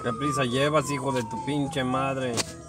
¿Qué prisa llevas, hijo de tu pinche madre?